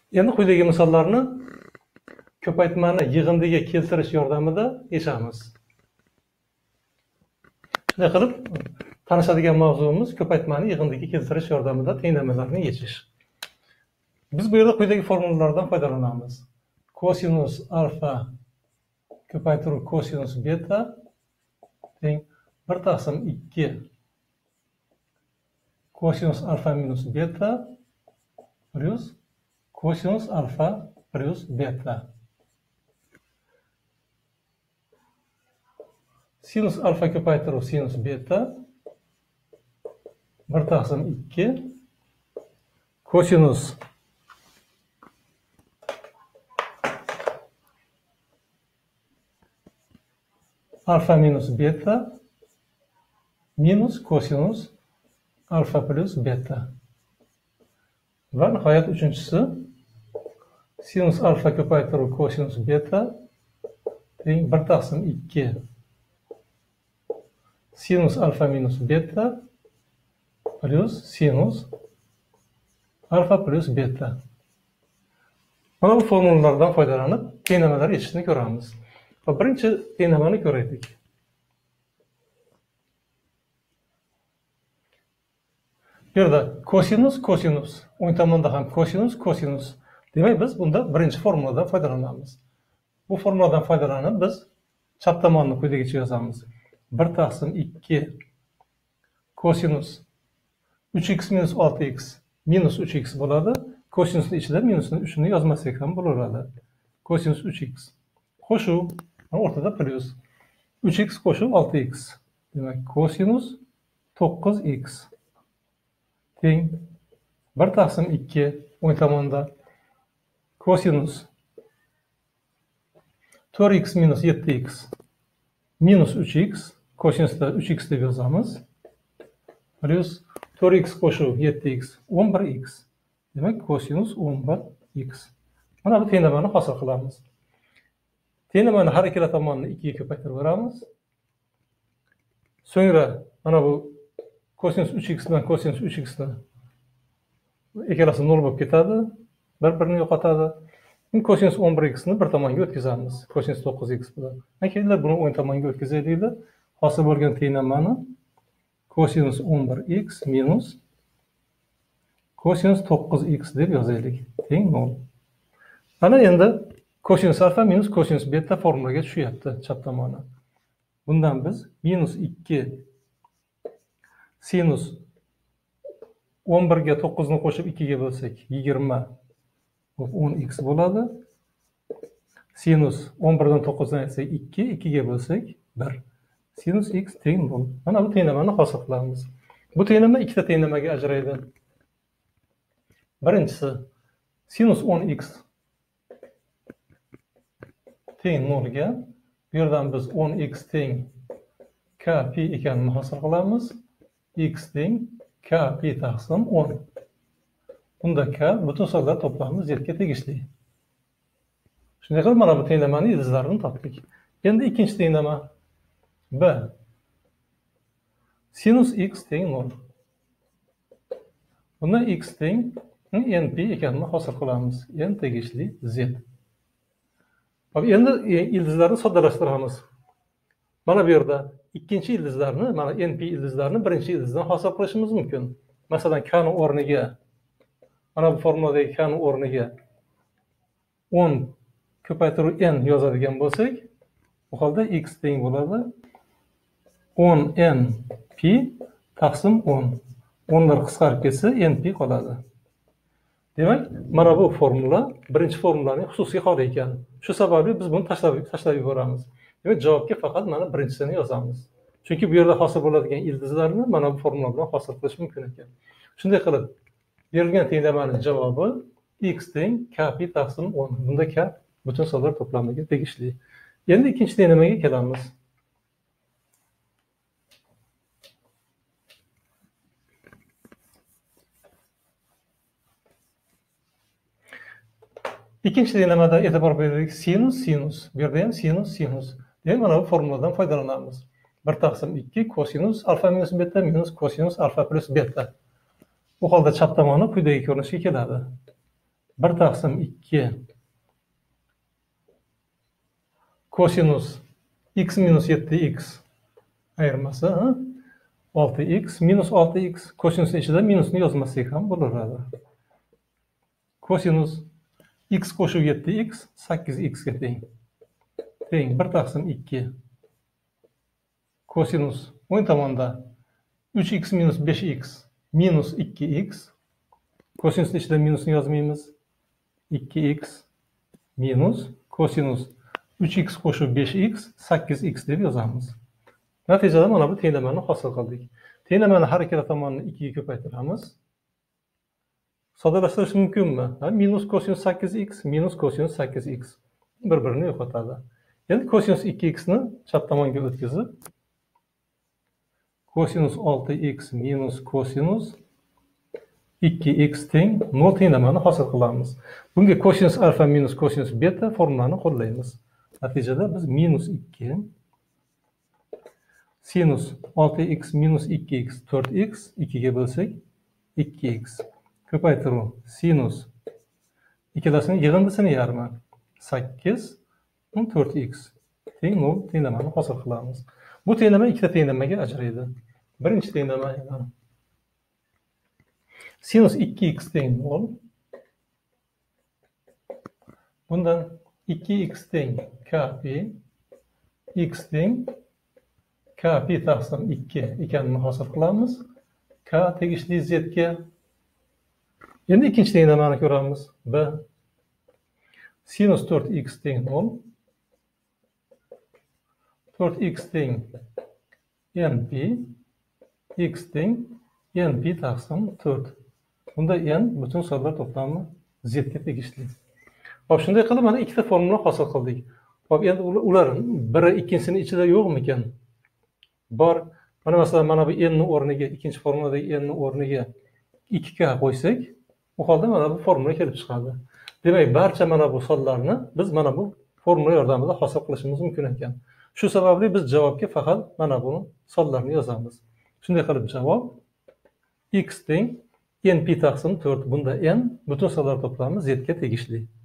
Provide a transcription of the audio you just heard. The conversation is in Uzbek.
Endi quyidagi misollarni ko'paytmani yig'indiga keltirish yordamida yechamiz. Shunday qilib, tanishadigan mavzuimiz ko'paytmani yig'indiga keltirish yordamida tenglamalarni yechish. Biz bu yerda quyidagi formulalardan foydalanamiz. Kosinus alfa ko'paytiruv kosinus beta teng 1/2 kosinus alfa minus beta plus kosinus alfa plus beta. Sinus alfa ko'paytiruv sinus beta 1/2 kosinus alfa minus beta minus kosinus alfa plus beta. Ve nihoyat üçüncüsü sinus alfa ko'paytiruv kosinus beta teng 1/2 sinus alfa minus beta plus sinus alfa plus beta. Mana bu formüllerden foydalanıp tenglamalar yechishni ko'ramiz. Birinchi tenglamani ko'raylik. Bu yerda kosinus kosinus, o'ng tomonda ham kosinus kosinus. Demak, biz bunda birinchi formuladan foydalanamiz. Bu formuladan foydalanib biz chap tomonni quyidagicha yozamiz. 1/2 kosinus 3x minus 6x minus 3x bo'ladi. Kosinusni ichida minusni 3ni yozmasak ham bo'laveradi. Kosinus 3x qo'shuv o'rtada plus 3x qo'shib 6x. Demak, kosinus 9x teng 1/2 o'ng tomonda kosinus 4x minus 7x minus 3x kosinusda 3x deb yozamiz. Plus 4x qo'shib 7x 11x. Demak, kosinus 11x. Mana bu tenglamani hosil qilamiz. Tenglamani har ikkala tomonni 2 ga ko'paytirib beramiz. So'ngra mana bu kosinus 3x bilan kosinus 3x ni ikkalasi 0 bo'lib ketadi. Bir-birini yo'qotadi. Kosinus 11x ni bir tomonga o'tkazamiz. Kosinus 9x bilan. Keyin buni o'ng tomonga o'tkazaylik. Hosil bo'lgan tenglamani kosinus 11x minus kosinus 9x deb yozaylik. Teng 0. Mana endi kosinus alfa minus kosinus beta formulaga tushyapti chap tomoni. Bundan biz minus 2 sinus 11 ga 9 ni qo'shib 2 ga bo'lsak 20 10x bo'ladi. Sinus 11 dan 9 dan aytsak 2, 2 ga bo'lsak 1. Sinus x teng 0. Mana bu tenglamani hosil qilamiz. Bu tenglama ikkita tenglamaga ajraydi. Birinchisi sinus 10x teng 0 ga. Bu yerdan biz 10x teng k pi ekanini hosil qilamiz. X teng k pi taqsim 10. Bunda k butun sonlar to'plami z ga tegishli. Shunday qilib mana bu tenglamani ildizlarini topdik. Endi ikkinchi tenglama b. Sinus x teng 0. Bunda x teng np ekanini hosil qilamiz. N tegishli z. Endi ildizlarni soddalashtiramiz. Mana bu yerda ikkinchi ildizlarni, mana np ildizlarini birinchi ildizdan hosil qilishimiz mumkin. Masalan, k ni o'rniga mana bu formuladagi k ni o'rniga 10 ko'paytiruv n yozadigan bo'lsak, bu holda x teng bo'ladi 10 n pi taqsim 10. 10lar qisqarib ketsa np qoladi. Demak, mana bu formula birinchi formulaning xususiy holi ekan. Shu sababli biz buni tashlab yuboramiz. Demak, javobga faqat mana birinchisini yozamiz. Chunki bu yerda hosil bo'ladigan ildizlarni mana bu formula bilan hosil qilish mumkin ekan. Shunday qilib, berilgan tenglamaning javobi x teng k pi taqsim 10. Bunda k butun sonlar to'plamiga tegishli. Endi ikkinchi tenglamaga kelamiz. İkinci tenglamada e'tibor beraylik. Sinus sinus. Bu yerda ham sinus sinus. Demak, mana bu formuladan foydalanamiz. 1/2 kosinus alfa minus beta minus kosinus alfa plus beta. Bu holda chap tomoni quyidagi ko'rinishga keladi. 1 taqsim 2 kosinus x minus 7x ayırması 6x minus 6x kosinusun içinde minusunu yazması ham bo'laveradi. Kosinus x qo'shib 7x 8x ga teng. Teng 1 taqsim 2 kosinus o'ng tomonda 3x minus 5x minus 2x kosinusun içinde minusunu yazmaymiz. 2x minus kosinus 3x qo'shib 5x 8x deb yozamiz. Natijada mana bu tenglamani hosil qildik. Tenglamani har ikkala tomonini 2 ga ko'paytiramiz. Soddalashtirish mumkinmi? Minus kosinus 8x minus kosinus 8x bir-birini yo'qotadi. Endi kosinus 2x ni chap tomonga o'tkazib kosinus 6x minus kosinus 2x teng 0 tenglamani hosil qilamiz. Bunga kosinus alfa minus kosinus beta formulani qo'llaymiz. Natijada biz minus 2 sinus 6x minus 2x 4x 2 ga bo'lsak 2x ko'paytiruv sinus ikkalasini yig'indisini yarmi 8 4x teng 0 tenglamani hosil qilamiz. Bu tenglama ikkita tenglamaga ajraydi. Birinchi tenglama sinus 2x teng 0. Bundan 2x teng kp x teng kp taqsim 2 ekanini hosil qilamiz. K tegishli z ga. Endi ikkinchi tenglamani ko'ramiz. B sinus 4x teng 0. 4x teng np x teng np taqsim 4. Bunda n butun sonlar to'plami z ga tegishli. Hop, shunday qilib mana ikkita formula hosil qildik. Hop, endi ular biri ikkinchisining ichida yo'qmi ekan? Bor. Mana masalan mana bu n ni o'rniga, ikkinchi formuladagi n ni o'rniga 2k qo'ysak, u holda mana bu formula kelib chiqadi. Demak, barcha mana bu sonlarni biz mana bu formula yordamida hosil qilishimiz mumkin ekan. Shu sababli biz javobga faqat mana bu sonlarni yozamiz. Shunday qilib javob x teng np taqsim 4. Bunda n butun sonlar to'plami z ga tegishli.